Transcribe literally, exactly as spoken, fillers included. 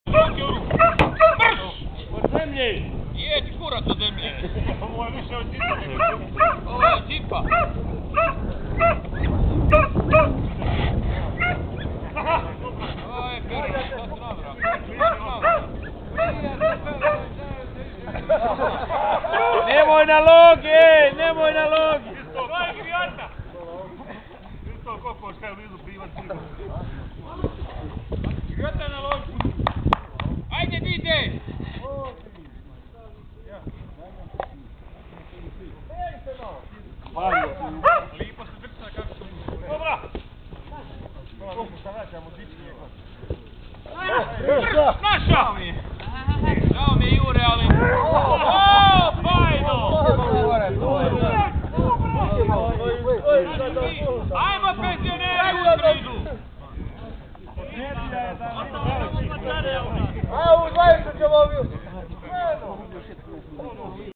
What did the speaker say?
Od zemlje! Jedź kurac ode mnie! Ovo je više od džipa. Ovo je džipa! Ovo je Ferro, šta se nabra? Nemoj na loge, nemoj na loge! To je grijata! Isto koliko šta je u lizu privat cigo. Grijata na logu! Ajde, dide! Lipo se trča kako su... Dobra! Šta vraćamo, dići njegov. Naša! Žao mi je Jure, ali... O, fajno! Ajmo penzioneri u sridu! A u dvadeset ćemo